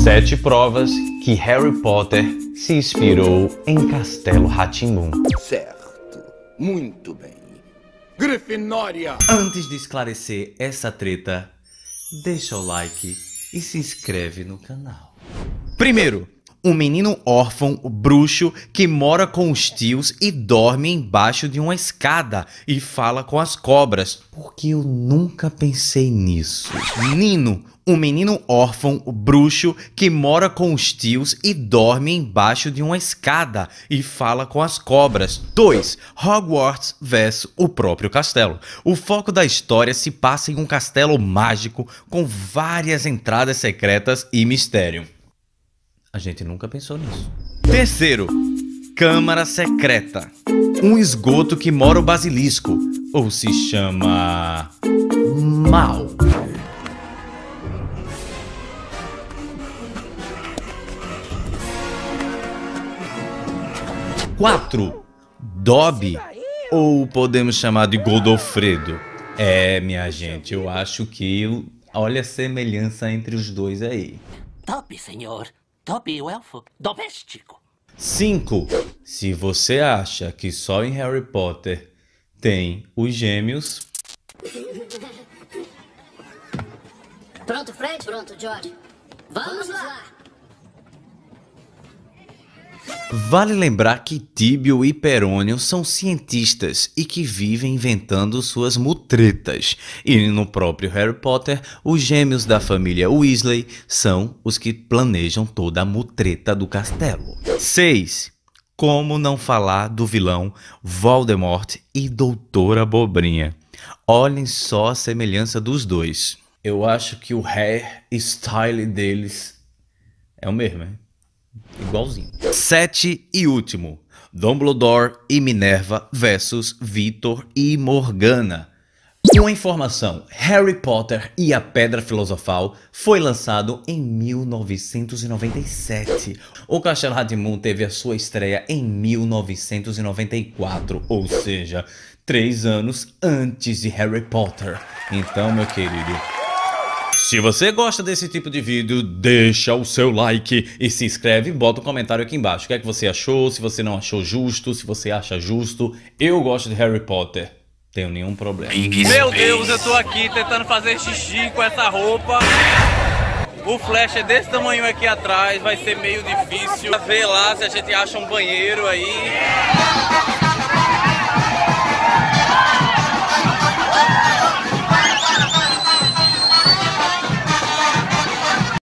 7 provas que Harry Potter se inspirou em Castelo Rá-Tim-Bum. Certo. Muito bem. Grifinória! Antes de esclarecer essa treta, deixa o like e se inscreve no canal. Primeiro, um menino órfão, bruxo, que mora com os tios e dorme embaixo de uma escada e fala com as cobras. Porque eu nunca pensei nisso. Nino, um menino órfão, bruxo, que mora com os tios e dorme embaixo de uma escada e fala com as cobras. 2. Hogwarts vs o próprio castelo. O foco da história se passa em um castelo mágico com várias entradas secretas e mistério. A gente nunca pensou nisso. Terceiro, Câmara Secreta. Um esgoto que mora o basilisco, ou se chama... Mal. 4. Dobby, ou podemos chamar de Godofredo. É, minha gente, eu acho que olha a semelhança entre os dois aí. Dobby, senhor. Dobby, o elfo doméstico. 5. Se você acha que só em Harry Potter tem os gêmeos... Pronto, Fred? Pronto, George. Vamos lá! Vale lembrar que Tíbio e Perônio são cientistas e que vivem inventando suas mutretas. E no próprio Harry Potter, os gêmeos da família Weasley são os que planejam toda a mutreta do castelo. 6. Como não falar do vilão Voldemort e Doutor Abobrinha? Olhem só a semelhança dos dois. Eu acho que o hairstyle deles é o mesmo, hein? Igualzinho. 7 e último, Dumbledore e Minerva versus Vitor e Morgana. Uma informação, Harry Potter e a Pedra Filosofal foi lançado em 1997. O Castelo Rá-Tim-Bum teve a sua estreia em 1994, ou seja, 3 anos antes de Harry Potter. Então, meu querido, se você gosta desse tipo de vídeo, deixa o seu like e se inscreve e bota um comentário aqui embaixo. O que é que você achou, se você não achou justo, se você acha justo. Eu gosto de Harry Potter, tenho nenhum problema. Meu Deus, eu tô aqui tentando fazer xixi com essa roupa. O Flash é desse tamanho aqui atrás, vai ser meio difícil. Ver lá se a gente acha um banheiro aí.